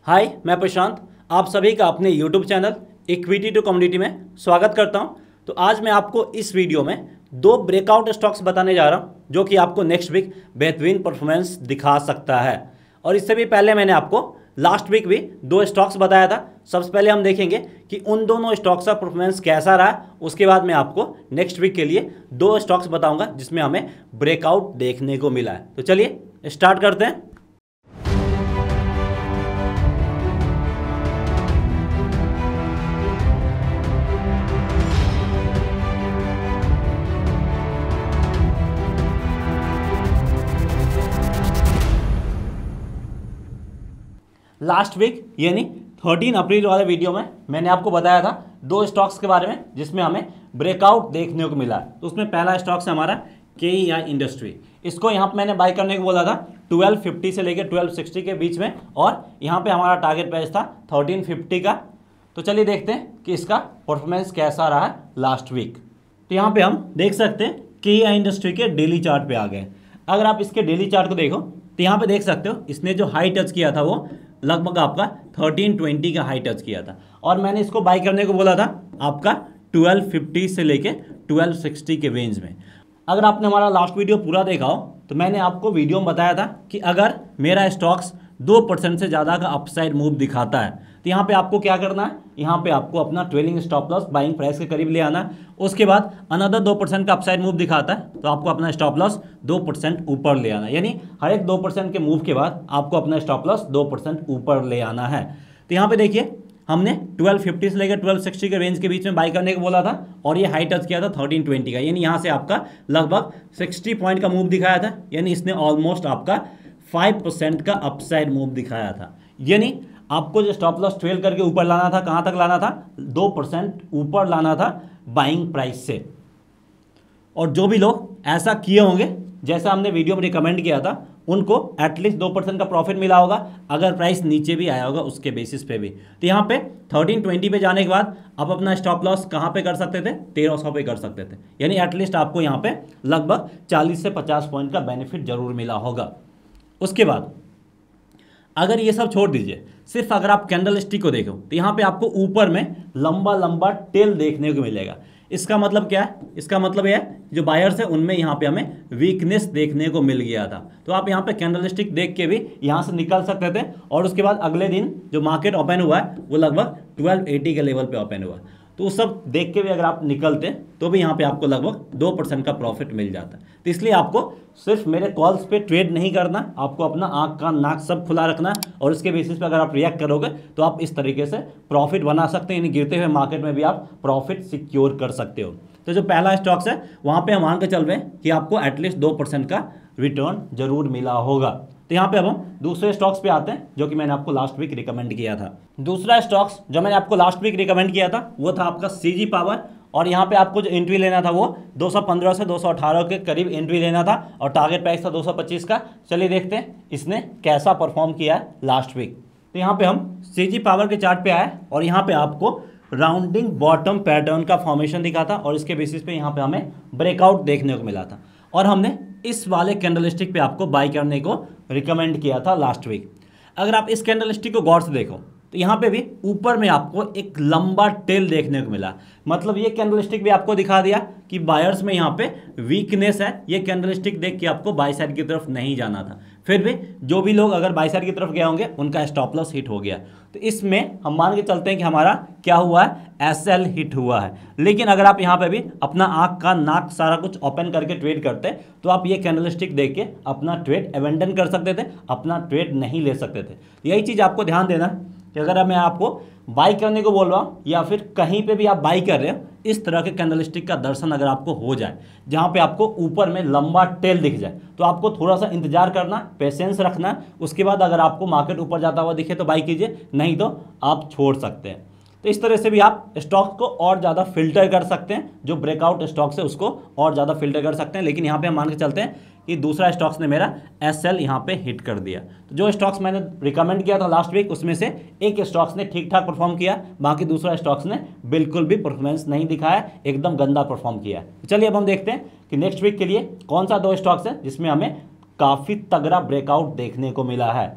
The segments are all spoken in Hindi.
हाय, मैं प्रशांत आप सभी का अपने YouTube channel equity to community में स्वागत करता हूं। तो आज मैं आपको इस वीडियो में दो ब्रेकआउट स्टॉक्स बताने जा रहा हूं जो कि आपको नेक्स्ट वीक बेहतरीन परफॉर्मेंस दिखा सकता है। और इससे भी पहले मैंने आपको लास्ट वीक भी दो स्टॉक्स बताया था। सबसे पहले हम देखेंगे कि उन दोनों स्टॉक्स का परफॉर्मेंस कैसा रहा। उसके बाद मैं आपको नेक्स्ट वीक के लिए दो स्टॉक्स बताऊंगा जिसमें हमें ब्रेकआउट देखने को मिला है। तो चलिए स्टार्ट करते हैं। लास्ट वीक यानी 13 अप्रैल वाले वीडियो में मैंने आपको बताया था दो स्टॉक्स के बारे में जिसमें हमें ब्रेकआउट देखने को मिला। तो उसमें पहला स्टॉक है हमारा KEI इंडस्ट्री। इसको यहाँ पे मैंने बाय करने को बोला था 1250 से लेकर 1260 के बीच में, और यहाँ पे हमारा टारगेट प्राइस था 1350 का। तो चलिए देखते हैं कि इसका परफॉर्मेंस कैसा रहा है लास्ट वीक। तो यहाँ पे हम देख सकते हैं KEI इंडस्ट्री के डेली चार्ट पे आ गए। अगर आप इसके डेली चार्ट को देखो तो यहाँ पे देख सकते हो इसने जो हाई टच किया था वो लगभग आपका 1320 का हाई टच किया था, और मैंने इसको बाय करने को बोला था आपका 1250 से लेके 1260 के रेंज में। अगर आपने हमारा लास्ट वीडियो पूरा देखा हो तो मैंने आपको वीडियो में बताया था कि अगर मेरा स्टॉक्स 2% से ज़्यादा का अपसाइड मूव दिखाता है तो यहाँ पे आपको क्या करना है, यहाँ पे आपको अपना trailing stop loss buying price के करीब ले आना है। उसके बाद अनदर 2% का अपसाइड मूव दिखाता है तो आपको अपना स्टॉप लॉस 2% ऊपर ले आना है, यानी हर एक 2% के मूव के बाद आपको अपना स्टॉप लॉस 2% ऊपर ले आना है। तो यहाँ पे देखिए हमने 1250 से लेकर 1260 के रेंज के बीच में बाई करने को बोला था, और ये हाई टच किया था 1320 का, यानी यहाँ से आपका लगभग 60 पॉइंट का मूव दिखाया था, यानी इसने ऑलमोस्ट आपका 5% का अपसाइड मूव दिखाया था। यानी आपको जो स्टॉप लॉस ट्रेल करके ऊपर लाना था, कहाँ तक लाना था, 2% ऊपर लाना था बाइंग प्राइस से। और जो भी लोग ऐसा किए होंगे जैसा हमने वीडियो में रिकमेंड किया था उनको एटलीस्ट 2% का प्रॉफिट मिला होगा, अगर प्राइस नीचे भी आया होगा उसके बेसिस पे भी। तो यहाँ पे 1320 पे जाने के बाद आप अपना स्टॉप लॉस कहाँ पे कर सकते थे, 1300 पे कर सकते थे, यानी एटलीस्ट आपको यहाँ पे लगभग 40 से 50 पॉइंट का बेनिफिट जरूर मिला होगा। उसके बाद अगर ये सब छोड़ दीजिए, सिर्फ अगर आप कैंडल स्टिक को देखो तो यहाँ पे आपको ऊपर में लंबा लंबा टेल देखने को मिलेगा। इसका मतलब क्या है, इसका मतलब यह है जो बायर्स है उनमें यहाँ पे हमें वीकनेस देखने को मिल गया था। तो आप यहाँ पे कैंडल स्टिक देख के भी यहाँ से निकल सकते थे, और उसके बाद अगले दिन जो मार्केट ओपन हुआ है वो लगभग 1280 के लेवल पे ओपन हुआ। तो उस सब देख के भी अगर आप निकलते तो भी यहाँ पे आपको लगभग 2% का प्रॉफिट मिल जाता। तो इसलिए आपको सिर्फ मेरे कॉल्स पे ट्रेड नहीं करना, आपको अपना आँख कान नाक सब खुला रखना, और उसके बेसिस पे अगर आप रिएक्ट करोगे तो आप इस तरीके से प्रॉफिट बना सकते हैं, यानी गिरते हुए मार्केट में भी आप प्रॉफिट सिक्योर कर सकते हो। तो जो पहला स्टॉक्स है वहाँ पे हम मान के चल रहे हैं कि आपको एटलीस्ट 2% का रिटर्न जरूर मिला होगा। तो यहाँ पे अब हम दूसरे स्टॉक्स पे आते हैं जो कि मैंने आपको लास्ट वीक रिकमेंड किया था। दूसरा स्टॉक्स जो मैंने आपको लास्ट वीक रिकमेंड किया था वो था आपका CG पावर, और यहाँ पे आपको जो एंट्री लेना था वो 215 से 218 के करीब एंट्री लेना था, और टारगेट प्राइस था 225 का। चलिए देखते हैं इसने कैसा परफॉर्म किया है लास्ट वीक। तो यहाँ पे हम CG पावर के चार्ट पे आए, और यहाँ पे आपको राउंडिंग बॉटम पैटर्न का फॉर्मेशन दिखा था, और इसके बेसिस पे यहाँ पे हमें ब्रेकआउट देखने को मिला था, और हमने इस वाले कैंडलस्टिक पे आपको बाय करने को रिकमेंड किया था लास्ट वीक। अगर आप इस कैंडलस्टिक को गौर से देखो तो यहाँ पे भी ऊपर में आपको एक लंबा टेल देखने को मिला। मतलब ये कैंडलस्टिक भी आपको दिखा दिया कि बायर्स में यहाँ पे वीकनेस है। ये कैंडलस्टिक देख के आपको बाय साइड की तरफ नहीं जाना था, फिर भी जो भी लोग अगर बाय साइड की तरफ गए होंगे उनका स्टॉप लॉस हिट हो गया। तो इसमें हम मान के चलते हैं कि हमारा क्या हुआ है, SL हिट हुआ है। लेकिन अगर आप यहाँ पे भी अपना आँख का नाक सारा कुछ ओपन करके ट्रेड करते तो आप ये कैंडलस्टिक देख के अपना ट्रेड अबेंडन कर सकते थे, अपना ट्रेड नहीं ले सकते थे। यही चीज़ आपको ध्यान देना कि अगर मैं आपको बाई करने को बोल रहा हूँ या फिर कहीं पे भी आप बाई कर रहे हो, इस तरह के कैंडलस्टिक का दर्शन अगर आपको हो जाए जहाँ पे आपको ऊपर में लंबा टेल दिख जाए तो आपको थोड़ा सा इंतजार करना, पेशेंस रखना। उसके बाद अगर आपको मार्केट ऊपर जाता हुआ दिखे तो बाई कीजिए, नहीं तो आप छोड़ सकते हैं। तो इस तरह से भी आप स्टॉक को और ज़्यादा फिल्टर कर सकते हैं, जो ब्रेकआउट स्टॉक्स है उसको और ज़्यादा फिल्टर कर सकते हैं। लेकिन यहाँ पे हम मान के चलते हैं कि दूसरा स्टॉक्स ने मेरा SL यहाँ पे हिट कर दिया। तो जो स्टॉक्स मैंने रिकमेंड किया था लास्ट वीक उसमें से एक स्टॉक्स ने ठीक ठाक परफॉर्म किया, बाकी दूसरा स्टॉक्स ने बिल्कुल भी परफॉर्मेंस नहीं दिखाया, एकदम गंदा परफॉर्म किया। तो चलिए अब हम देखते हैं कि नेक्स्ट वीक के लिए कौन सा दो स्टॉक्स है जिसमें हमें काफ़ी तगड़ा ब्रेकआउट देखने को मिला है।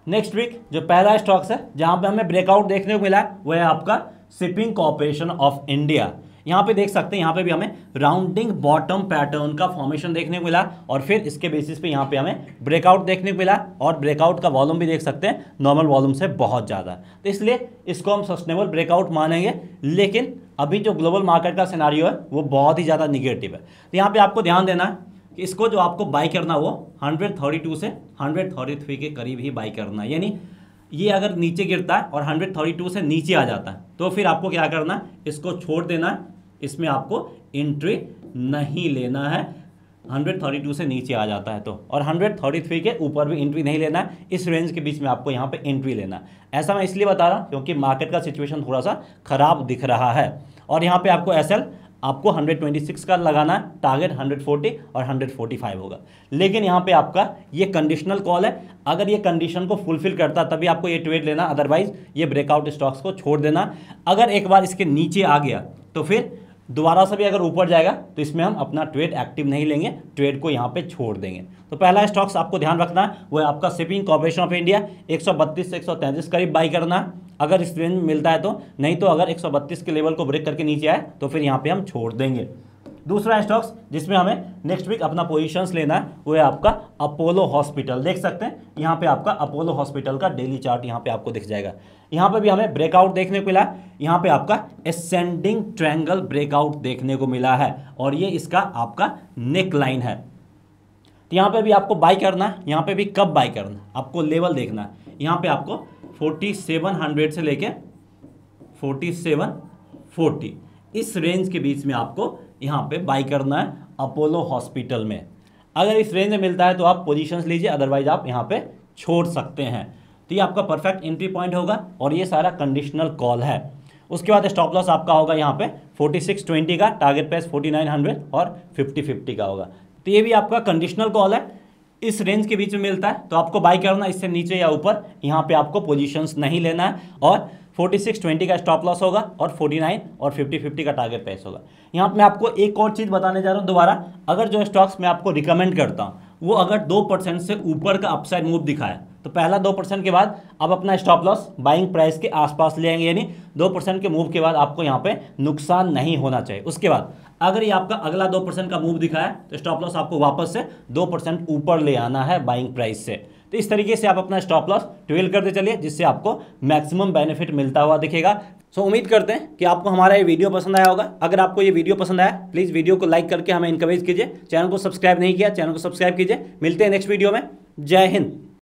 नेक्स्ट वीक जो पहला स्टॉक्स है जहां पे हमें ब्रेकआउट देखने को मिला है वो है आपका शिपिंग कॉर्पोरेशन ऑफ इंडिया। यहाँ पे देख सकते हैं, यहाँ पे भी हमें राउंडिंग बॉटम पैटर्न का फॉर्मेशन देखने को मिला और फिर इसके बेसिस पे यहाँ पे हमें ब्रेकआउट देखने को मिला और ब्रेकआउट का वॉल्यूम भी देख सकते हैं नॉर्मल वॉल्यूम से बहुत ज़्यादा, तो इसलिए इसको हम सस्टेनेबल ब्रेकआउट मानेंगे। लेकिन अभी जो ग्लोबल मार्केट का सिनारियो है वो बहुत ही ज़्यादा निगेटिव है, तो यहाँ पर आपको ध्यान देना है कि इसको जो आपको बाई करना वो 132 से 133 के करीब ही बाई करना है। यानी ये अगर नीचे गिरता है और 132 से नीचे आ जाता है तो फिर आपको क्या करना है, इसको छोड़ देना है, इसमें आपको एंट्री नहीं लेना है। 132 से नीचे आ जाता है तो, और 133 के ऊपर भी एंट्री नहीं लेना है, इस रेंज के बीच में आपको यहाँ पे एंट्री लेना है। ऐसा मैं इसलिए बता रहा हूँ क्योंकि मार्केट का सिचुएशन थोड़ा सा खराब दिख रहा है। और यहाँ पे आपको एसएल आपको 126 का लगाना है, टारगेट 140 और 145 होगा। लेकिन यहाँ पे आपका ये कंडीशनल कॉल है, अगर ये कंडीशन को फुलफिल करता तभी आपको ये ट्रेड लेना, अदरवाइज ये ब्रेकआउट स्टॉक्स को छोड़ देना। अगर एक बार इसके नीचे आ गया तो फिर दोबारा से भी अगर ऊपर जाएगा तो इसमें हम अपना ट्रेड एक्टिव नहीं लेंगे, ट्रेड को यहाँ पे छोड़ देंगे। तो पहला स्टॉक्स आपको ध्यान रखना है वो है आपका शिपिंग कॉर्पोरेशन ऑफ इंडिया, 132 से 133 करीब बाई करना है अगर इस रेंज में मिलता है तो, नहीं तो अगर 132 के लेवल को ब्रेक करके नीचे आए तो फिर यहाँ पे हम छोड़ देंगे। दूसरा स्टॉक्स जिसमें हमें नेक्स्ट वीक अपना पोजीशंस लेना है वो है आपका अपोलो हॉस्पिटल। देख सकते हैं यहाँ पे आपका अपोलो हॉस्पिटल का डेली चार्ट यहाँ पे आपको दिख जाएगा। यहाँ पे भी हमें ब्रेकआउट देखने को मिला, यहाँ पे आपका एसेंडिंग ट्रायंगल ब्रेकआउट देखने को मिला है और ये इसका आपका नेक लाइन है। तो यहाँ पे भी आपको बाई करना है, यहाँ पे भी कब बाई करना है आपको लेवल देखना है। यहाँ पे आपको 4700 से लेके 4740 इस रेंज के बीच में आपको यहाँ पे बाई करना है अपोलो हॉस्पिटल में। अगर इस रेंज में मिलता है तो आप पोजीशंस लीजिए, अदरवाइज आप यहाँ पे छोड़ सकते हैं। तो ये आपका परफेक्ट एंट्री पॉइंट होगा और ये सारा कंडीशनल कॉल है। उसके बाद स्टॉप लॉस आपका होगा यहाँ पे 4620 का, टारगेट प्राइस 4900 और 5050 का होगा। तो ये भी आपका कंडीशनल कॉल है, इस रेंज के बीच में मिलता है तो आपको बाई करना, इससे नीचे या ऊपर यहाँ पे आपको पोजीशंस नहीं लेना है। और 4620 का स्टॉप लॉस होगा और 49 और 5050 का टारगेट प्राइस होगा। यहाँ पे मैं आपको एक और चीज़ बताने जा रहा हूँ दोबारा, अगर जो स्टॉक्स मैं आपको रिकमेंड करता हूँ वो अगर 2% से ऊपर का अपसाइड मूव दिखाए तो पहला 2% के बाद आप अपना स्टॉप लॉस बाइंग प्राइस के आसपास ले आएंगे, यानी 2% के मूव के बाद आपको यहाँ पे नुकसान नहीं होना चाहिए। उसके बाद अगर ये आपका अगला 2% का मूव दिखाया तो स्टॉप लॉस आपको वापस से 2% ऊपर ले आना है बाइंग प्राइस से। तो इस तरीके से आप अपना स्टॉप लॉस ट्वेल करते चलिए जिससे आपको मैक्सिमम बेनिफिट मिलता हुआ दिखेगा। सो उम्मीद करते हैं कि आपको हमारा ये वीडियो पसंद आया होगा। अगर आपको ये वीडियो पसंद आया प्लीज़ वीडियो को लाइक करके हमें इनकरेज कीजिए, चैनल को सब्सक्राइब नहीं किया चैनल को सब्सक्राइब कीजिए। मिलते हैं नेक्स्ट वीडियो में, जय हिंद।